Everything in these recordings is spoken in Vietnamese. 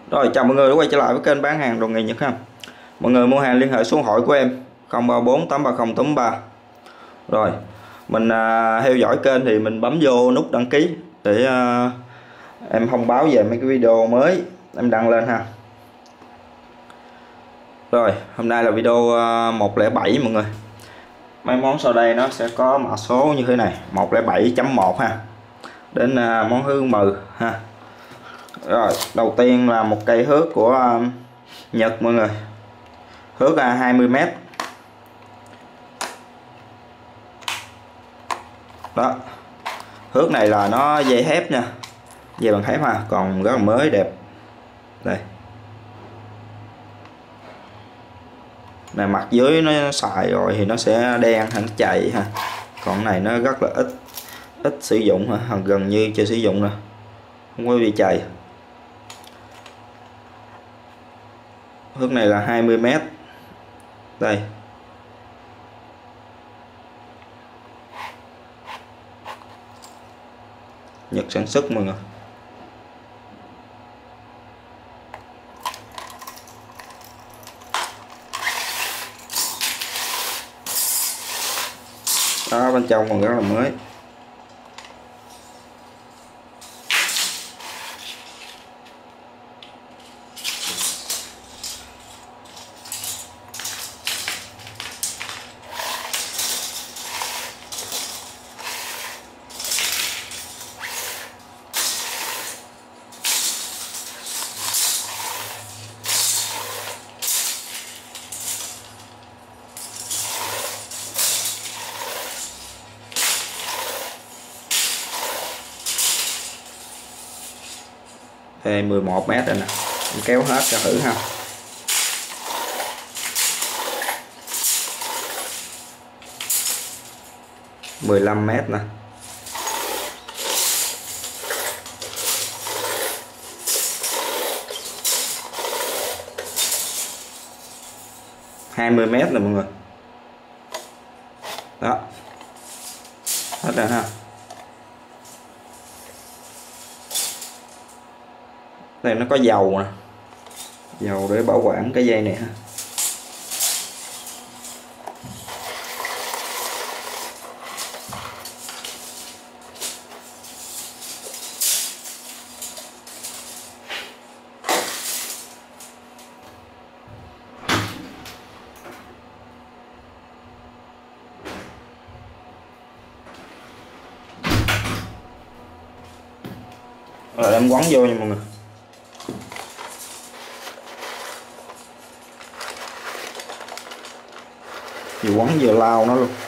Rồi, chào mọi người đã quay trở lại với kênh bán hàng đồ nghề Nhật ha. Mọi người mua hàng liên hệ số điện thoại của em 03483083. Rồi, mình theo dõi kênh thì mình bấm vô nút đăng ký để em thông báo về mấy cái video mới em đăng lên ha. Rồi, hôm nay là video 107 mọi người. Mấy món sau đây nó sẽ có mã số như thế này, 107.1 ha. Đến món thứ 10 ha. Rồi, đầu tiên là một cây thước của Nhật mọi người. Thước 20m. Đó. Thước này là nó dây thép nha. Dây bằng thép ha, còn rất là mới đẹp. Đây. Này mặt dưới nó xài rồi thì nó sẽ đen hay nó chày ha. Còn này nó rất là ít sử dụng ha, gần như chưa sử dụng nè. Không có bị chày. Thước này là 20m. Đây. Nhật sản xuất mọi người. Đó, bên trong còn rất là mới. Đây 11m rồi nè, em kéo hết cho thử ha. – 15m nè. – 20m nè mọi người. Đó. Hết rồi ha. Đây nó có dầu nè, dầu để bảo quản cái dây này ha. Rồi em quấn vô nha mọi người. Vừa quấn vừa lao nó luôn.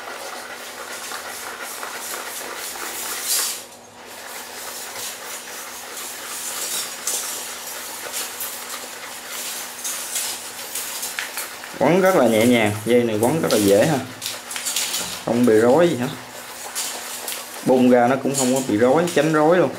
Quấn rất là nhẹ nhàng, dây này quấn rất là dễ ha, không bị rối gì hết. Bung ra nó cũng không có bị rối, tránh rối luôn.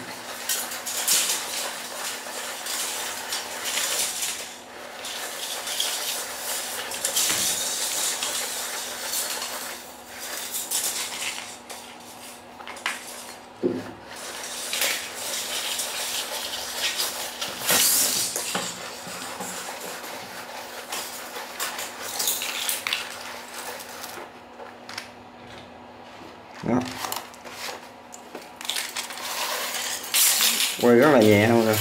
Đó. Quay rất là nhẹ luôn rồi.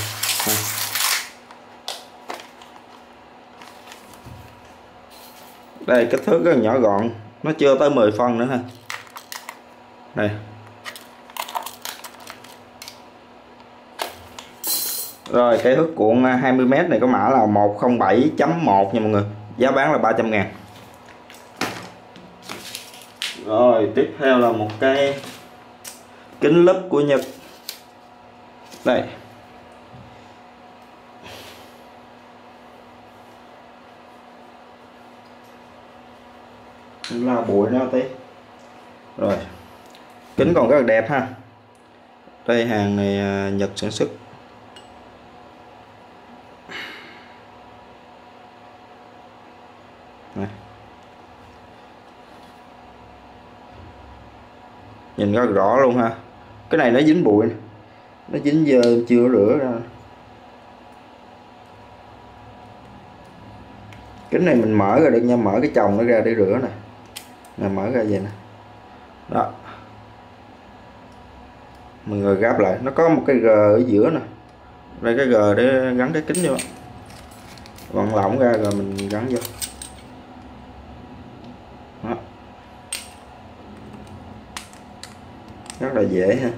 Đây kích thước rất là nhỏ gọn, nó chưa tới 10 phân nữa ha. Đây. Rồi cái thước cuộn 20m này có mã là 107.1 nha mọi người. Giá bán là 300.000. Rồi tiếp theo là một cái kính lúp của Nhật. Đây. Lau bụi nó tí. Rồi. Kính còn rất là đẹp ha. Đây hàng này Nhật sản xuất. Đây. Nhìn rất rõ luôn ha. Cái này nó dính bụi nè. Nó dính dơ chưa rửa ra. Kính này mình mở ra được nha, mở cái chồng nó ra để rửa nè. Nè, mở ra vậy nè. Đó. Mình rồi gáp lại, nó có một cái G ở giữa nè. Đây cái G để gắn cái kính vô. Vận lỏng ra rồi mình gắn vô. Đó. Rất là dễ ha.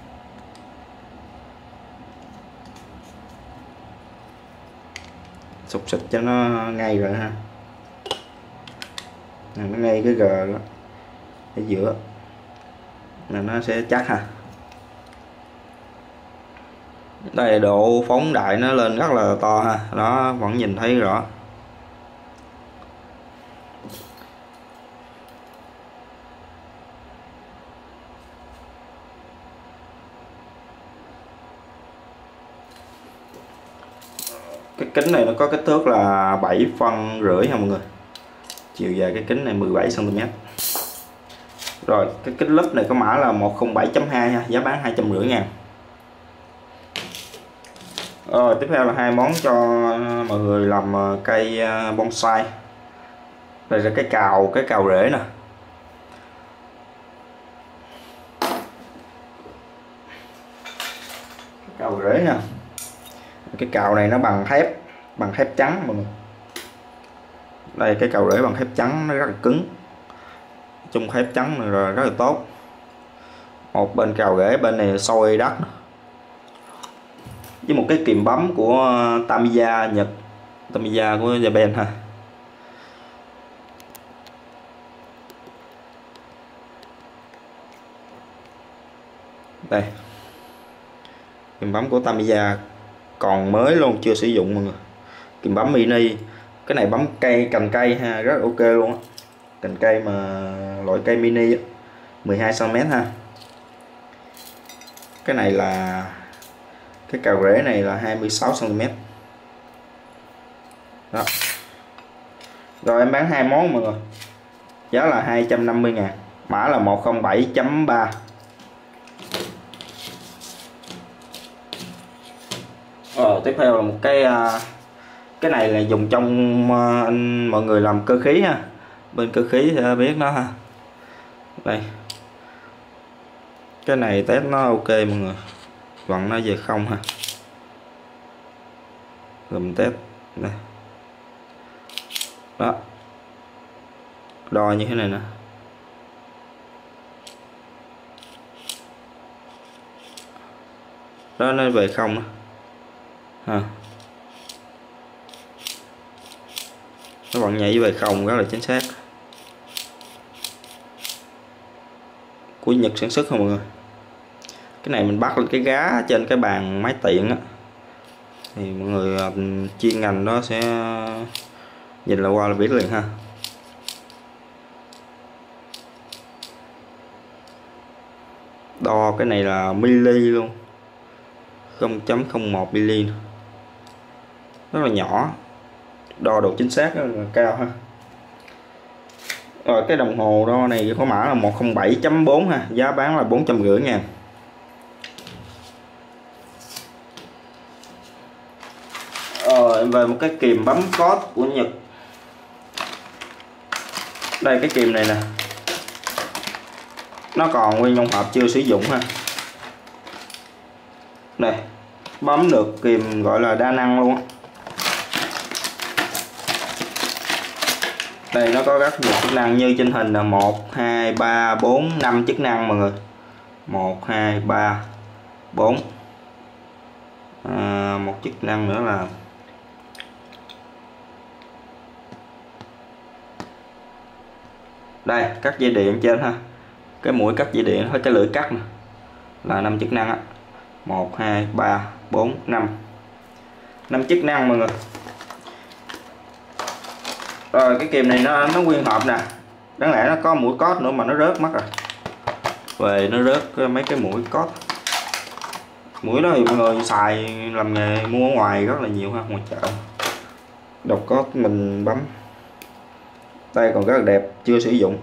Sục xịt cho nó ngay rồi ha. Nè, nó ngay cái G đó ở giữa là nó sẽ chắc ha. Đây độ phóng đại nó lên rất là to ha, nó vẫn nhìn thấy rõ. Cái kính này nó có kích thước là 7,5 phân ha mọi người. Chiều dài cái kính này 17 cm. Rồi cái kính lúp này có mã là 107.2 ha, giá bán 250.000. Rồi tiếp theo là hai món cho mọi người làm cây bonsai. Đây là cái cào rễ nè. Cào rễ nè. Cái cào này nó bằng thép trắng mọi người. Đây cái cào rễ bằng thép trắng, nó rất là cứng. Chung thép trắng này rồi rất là tốt. Một bên cào rễ, bên này sôi đất. Với một cái kìm bấm của Tamiya Nhật, Tamiya của Japan ha. Đây kìm bấm của Tamiya còn mới luôn, chưa sử dụng mọi người. Kìm bấm mini, cái này bấm cây, cành cây ha, rất ok luôn á. Cành cây mà loại cây mini á, 12 cm ha. Cái này là cái cào rễ này là 26 cm. Đó. Rồi em bán hai món mọi người. Giá là 250.000, mã là 107.3. Tiếp theo là một cái này là dùng trong mọi người làm cơ khí ha. Bên cơ khí thì biết nó ha. Đây. Cái này test nó ok mọi người. Vặn nó về không ha. Rồi mình test đây. Đó. Đo như thế này nè. Đó, nó về không đó. Ha. Nó vẫn nhảy về không, rất là chính xác. Của Nhật sản xuất không mọi người. Cái này mình bắt lên cái gá trên cái bàn máy tiện á, thì mọi người chuyên ngành đó sẽ nhìn là qua là biết liền ha. Đo cái này là mili luôn, 0.01 mili, rất là nhỏ, đo độ chính xác rất là cao ha. Rồi cái đồng hồ đo này có mã là 107.4 ha, giá bán là 450.000. Rồi về một cái kìm bấm code của Nhật. Đây cái kìm này nè, nó còn nguyên trong hộp chưa sử dụng ha. Đây bấm được, kìm gọi là đa năng luôn á. Đây nó có rất nhiều chức năng như trên hình là 1, 2, 3, 4, 5 chức năng mọi người. 1, 2, 3, 4. Một chức năng nữa là đây cắt dây điện trên ha. Cái mũi cắt dây điện với cái lưỡi cắt nè, là 5 chức năng á. 1, 2, 3, 4, 5. 5 chức năng mọi người. Rồi cái kìm này nó nguyên hộp nè. Đáng lẽ nó có mũi cốt nữa mà nó rớt mất rồi. Về nó rớt mấy cái mũi cốt. Mũi đó thì mọi người xài làm nghề mua ở ngoài rất là nhiều ha, ngoài chợ. Độc cốt mình bấm. Đây còn rất là đẹp, chưa sử dụng.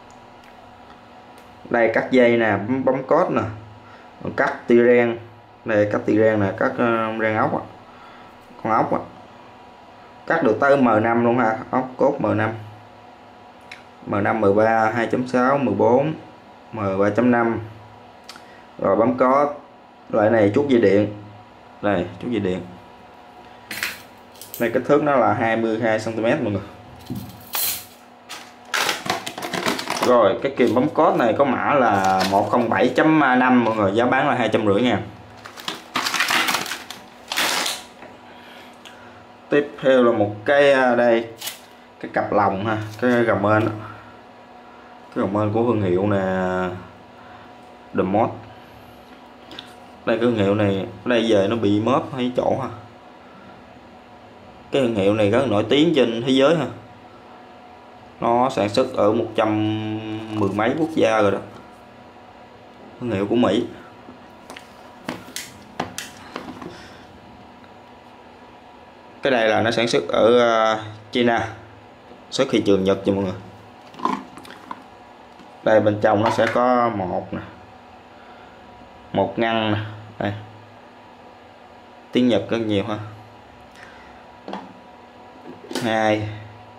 Đây cắt dây nè, bấm cốt nè. Còn cắt ti ren. Đây cắt ti ren nè, cắt ren ốc á. Con ốc á. cắt được tới M5 luôn ha, ốc cốt M5, M5, M3, 2.6, 14, M3.5. Rồi bấm có loại này chút dây điện, đây chút dây điện, đây kích thước nó là 22 cm mọi người. Rồi cái kìm bấm code này có mã là 107.5 mọi người, giá bán là 250.000. Tiếp theo là một cái đây, cái cặp lồng ha, cái gầm ên, cái gầm ên của thương hiệu nè, The Mod. Đây cái thương hiệu này, đây về nó bị móp hay chỗ ha. Cái thương hiệu này rất nổi tiếng trên thế giới ha, nó sản xuất ở 110 mấy quốc gia rồi đó, thương hiệu của Mỹ. Cái này là nó sản xuất ở China, xuất thị trường Nhật cho mọi người. Đây bên trong nó sẽ có một ngăn nè, đây tiếng Nhật rất nhiều ha, 2,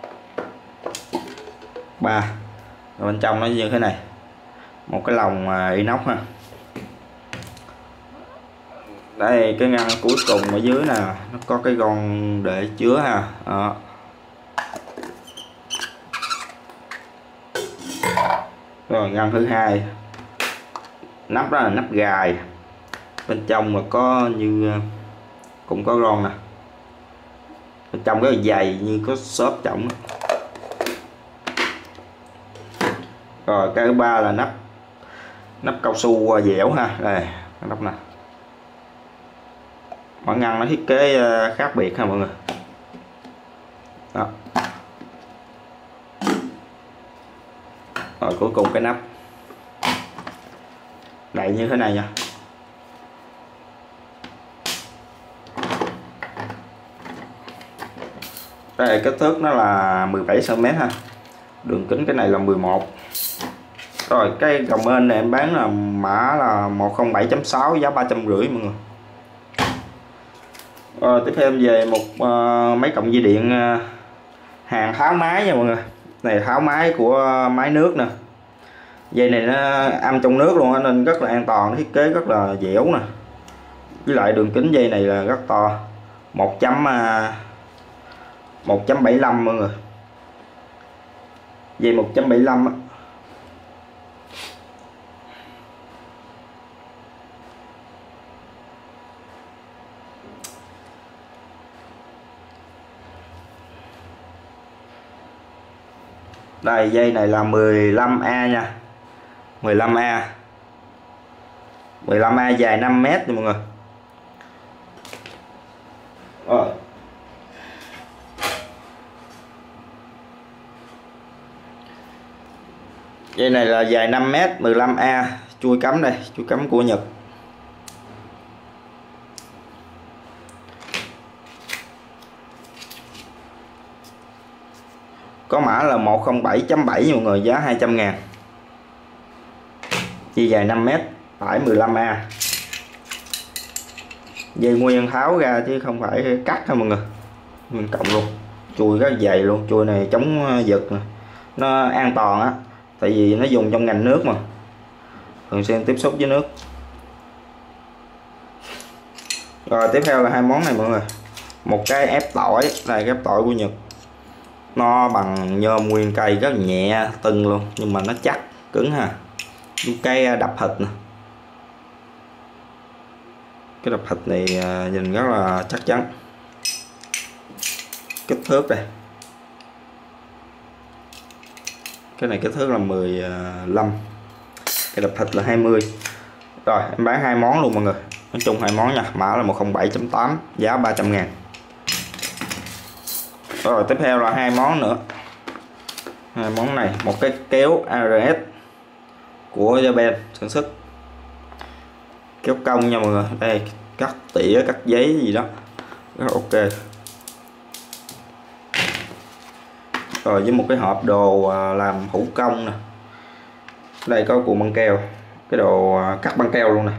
3. Rồi bên trong nó như thế này, một cái lồng inox ha. Đây cái ngăn cuối cùng ở dưới nè, nó có cái gòn để chứa ha. Đó. Rồi ngăn thứ hai, nắp đó là nắp gài, bên trong là có như cũng có gòn nè, bên trong rất là dày như có xốp trọng. Rồi cái thứ ba là nắp cao su dẻo ha, đây nắp nè, mỗi ngăn nó thiết kế khác biệt ha mọi người. Đó. Rồi cuối cùng cái nắp đậy như thế này nha. Đây kích thước nó là 17 cm ha, đường kính cái này là 11. Rồi cái gầm ên này em bán là mã là 107.6, giá 350 mọi người. Rồi tiếp theo về một mấy cọng dây điện hàng tháo máy nha mọi người. Này tháo máy của máy nước nè, dây này nó âm trong nước luôn nên rất là an toàn, thiết kế rất là dẻo nè, với lại đường kính dây này là rất to, 1.75 mọi người, dây 1.75 á. Đây dây này là 15A nha, 15A dài 5 mét nha mọi người. Rồi. Dây này là dài 5 mét, 15A, chui cắm đây, chui cắm của Nhật. Có mã là 107.7 mọi người, giá 200.000. Dây dài 5m, tải 15A. Dây nguyên tháo ra chứ không phải cắt ha mọi người, nguyên cộng luôn. Chui rất dày luôn, chui này chống giật nè, nó an toàn á, tại vì nó dùng trong ngành nước mà, thường xuyên tiếp xúc với nước. Rồi tiếp theo là hai món này mọi người. Một cái ép tỏi, đây cái ép tỏi của Nhật, nó bằng nhôm nguyên cây, rất nhẹ tưng luôn nhưng mà nó chắc cứng ha. Cái đập thịt nè, cái đập thịt này nhìn rất là chắc chắn. Kích thước đây, cái này kích thước là 15, cái đập thịt là 20. Rồi em bán hai món luôn mọi người, nói chung hai món nha, mã là 107.8, giá 300.000. Rồi tiếp theo là hai món nữa, hai món này, một cái kéo ARS của Japan sản xuất, kéo cong nha mọi người, đây cắt tỉa cắt giấy gì đó rất ok. Rồi với một cái hộp đồ làm thủ công nè, đây có cuộn băng keo, cái đồ cắt băng keo luôn nè,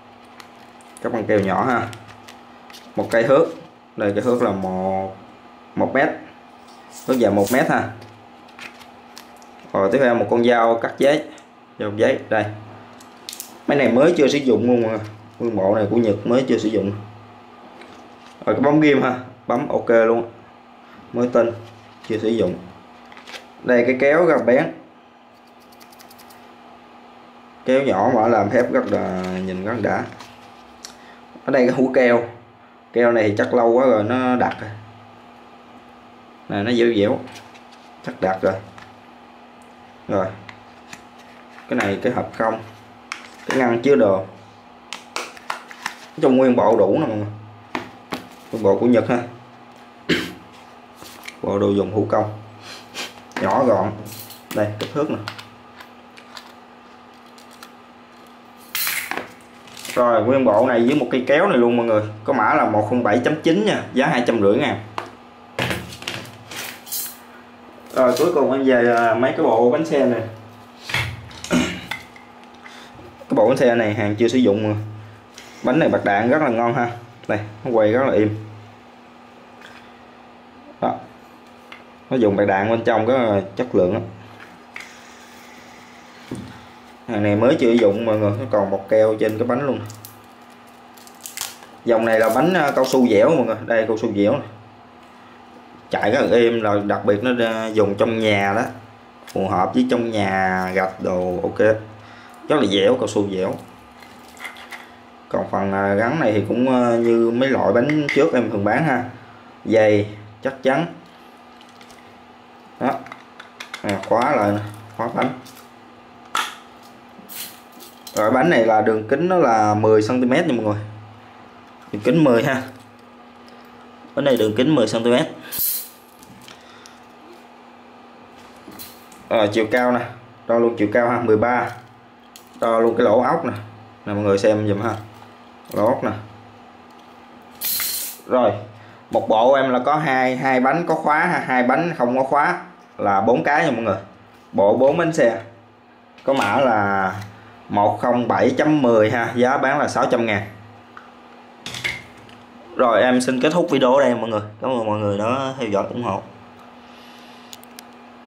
cắt băng keo nhỏ ha. Một cây thước, đây cái thước là 1 1 mét, thước dài 1 mét ha. Rồi tiếp theo một con dao cắt giấy, dao giấy đây. Mấy này mới chưa sử dụng luôn mà. Nguyên bộ này của Nhật mới chưa sử dụng. Rồi cái bấm ghim ha, bấm ok luôn, mới tinh chưa sử dụng. Đây cái kéo rất là bén, kéo nhỏ mà làm thép rất là nhìn rất đã. Ở đây cái hũ keo, keo này thì chắc lâu quá rồi nó đặc rồi này, nó dẻo dẻo chắc đặc rồi. Rồi cái này cái hộp không, cái ngăn chứa đồ, trong nguyên bộ đủ nè mọi người, nguyên bộ của Nhật ha. Bộ đồ dùng thủ công nhỏ gọn, đây kích thước nè. Rồi nguyên bộ này với một cây kéo này luôn mọi người, có mã là 107.9 nha, giá 250.000. Rồi cuối cùng em về mấy cái bộ bánh xe này. Cái bộ bánh xe này hàng chưa sử dụng mà. Bánh này bạc đạn rất là ngon ha, đây nó quay rất là im đó, nó dùng bạc đạn bên trong có chất lượng đó. Hàng này mới chưa sử dụng mọi người, nó còn bọc keo trên cái bánh luôn. Dòng này là bánh cao su dẻo mọi người, đây cao su dẻo này. Chạy rất là êm, rồi đặc biệt nó dùng trong nhà đó, phù hợp với trong nhà gạch đồ ok, rất là dẻo, cao su dẻo. Còn phần gắn này thì cũng như mấy loại bánh trước em thường bán ha, dày chắc chắn đó. Khóa lại, khóa bánh. Rồi bánh này là đường kính nó là 10 cm nha mọi người, đường kính 10 ha, bánh này đường kính 10 cm. Rồi chiều cao nè, đo luôn chiều cao ha, 13, đo luôn cái lỗ ốc nè, mọi người xem dùm ha, lỗ ốc nè. Rồi một bộ em là có hai bánh có khóa ha, 2 bánh không có khóa là 4 cái nha mọi người. Bộ 4 bánh xe có mã là 107.10 ha, giá bán là 600.000. Rồi em xin kết thúc video ở đây mọi người, cảm ơn mọi người đã theo dõi ủng hộ.